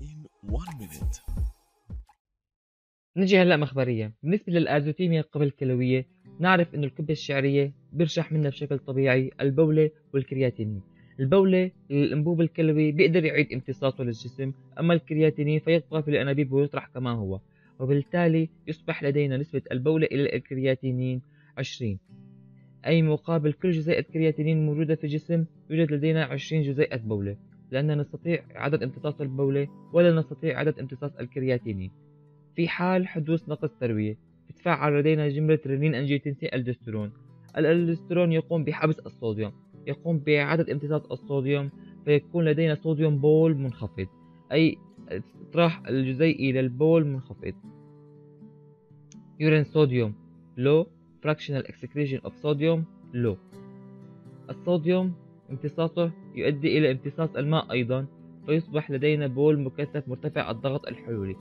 in 1 minute. نجي هلا مخبريا. بالنسبة للأزوتيميا قبل الكلوية، نعرف إنه الكبة الشعرية بيرشح منها بشكل طبيعي البولة والكرياتينين. البولة الأنبوب الكلوي بيقدر يعيد امتصاصه للجسم، أما الكرياتينين فيبقى في الأنابيب ويطرح كما هو، وبالتالي يصبح لدينا نسبة البولة إلى الكرياتينين 20. أي مقابل كل جزيئة كرياتينين موجودة في الجسم يوجد لدينا 20 جزيئة بولة، لأننا نستطيع إعادة امتصاص البولة ولا نستطيع إعادة امتصاص الكرياتينين. في حال حدوث نقص تروية تتفاعل لدينا جملة رينين أنجيوتنسين الدوستيرون. الألدوستيرون يقوم بحبس الصوديوم، يقوم بإعادة امتصاص الصوديوم، فيكون لدينا صوديوم بول منخفض، أي استطراح الجزيئي للبول منخفض. urine sodium low, fractional excretion of sodium low. الصوديوم امتصاصه يؤدي إلى امتصاص الماء أيضا، فيصبح لدينا بول مكثف مرتفع الضغط الحلولي،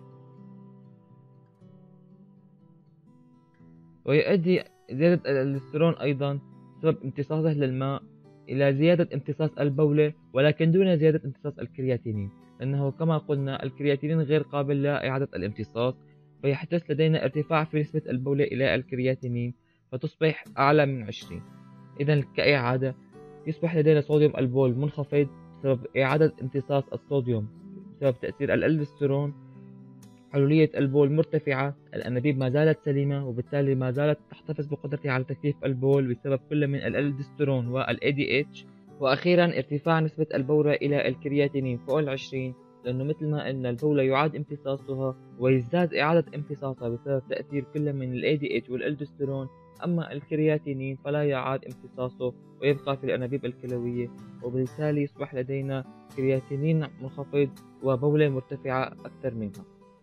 ويؤدي زيادة الألسترون أيضا بسبب امتصاصه للماء إلى زيادة امتصاص البولة، ولكن دون زيادة امتصاص الكرياتينين، لأنه كما قلنا الكرياتينين غير قابل لإعادة الامتصاص، فيحدث لدينا ارتفاع في نسبة البولة إلى الكرياتينين فتصبح أعلى من 20. إذا كإعادة يصبح لدينا صوديوم البول منخفض بسبب إعادة امتصاص الصوديوم بسبب تأثير الألسترون، حلولية البول مرتفعة، الأنابيب ما زالت سليمة وبالتالي ما زالت تحتفظ بقدرتها على تكثيف البول بسبب كل من الألدوستيرون وال ADH. وأخيرا ارتفاع نسبة البولة إلى الكرياتينين فوق 20، لأنه مثل ما قلنا البولة يعاد امتصاصها ويزداد إعادة امتصاصها بسبب تأثير كل من ال ADH والألدوستيرون، أما الكرياتينين فلا يعاد امتصاصه ويبقى في الأنابيب الكلوية، وبالتالي يصبح لدينا كرياتينين منخفض وبولة مرتفعة أكثر منها.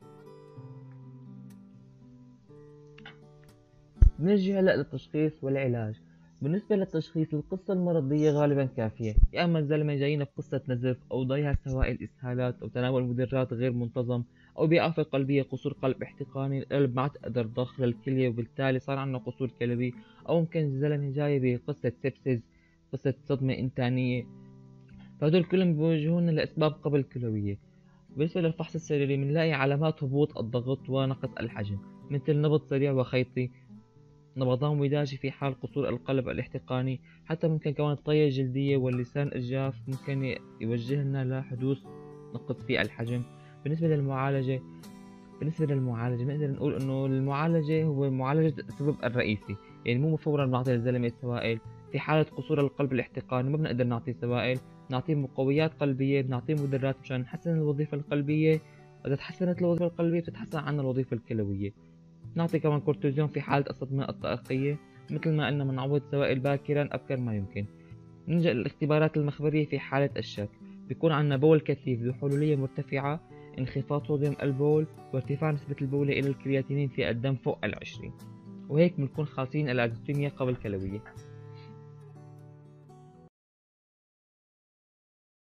نجي هلا للتشخيص والعلاج. بالنسبة للتشخيص القصة المرضية غالبا كافية، يا أما الزلمة جاينا بقصة نزف أو ضياع سوائل إسهالات أو تناول مدرات غير منتظم أو بآفة قلبية قصور قلب احتقاني، القلب ما تقدر ضخ للكلية وبالتالي صار عندنا قصور كلوي، أو ممكن الزلمة جاي بقصة سبسيس، قصة صدمة إنتانية، فهدول كلهم بيوجهونا لأسباب قبل كلوية. بالنسبة للفحص السريري بنلاقي علامات هبوط الضغط ونقص الحجم، مثل نبض سريع وخيطي، نبضان وداجي في حال قصور القلب الاحتقاني، حتى ممكن كمان الطية الجلدية واللسان الجاف ممكن يوجهنا لحدوث نقص في الحجم. بالنسبة للمعالجة نقدر نقول انه المعالجة هو معالجة السبب الرئيسي، يعني مو فورا بنعطي للزلمة سوائل. في حالة قصور القلب الاحتقاني ما بنقدر نعطي سوائل، نعطيه مقويات قلبية، بنعطيه مدرات مشان نحسن الوظيفة القلبية، وإذا تحسنت الوظيفة القلبية بتتحسن عنا الوظيفة الكلوية. نعطي كمان كورتيزون في حالة الصدمة الطاقية، مثل ما قلنا بنعوض سوائل باكرا أبكر ما يمكن. نلجأ للاختبارات المخبرية في حالة الشك، بيكون عندنا بول كثيف ذو حلولية مرتفعة، انخفاض صوديوم البول، وارتفاع نسبة البولة إلى الكرياتينين في الدم فوق 20، وهيك بنكون خالصين الأزوتيميا قبل كلوية.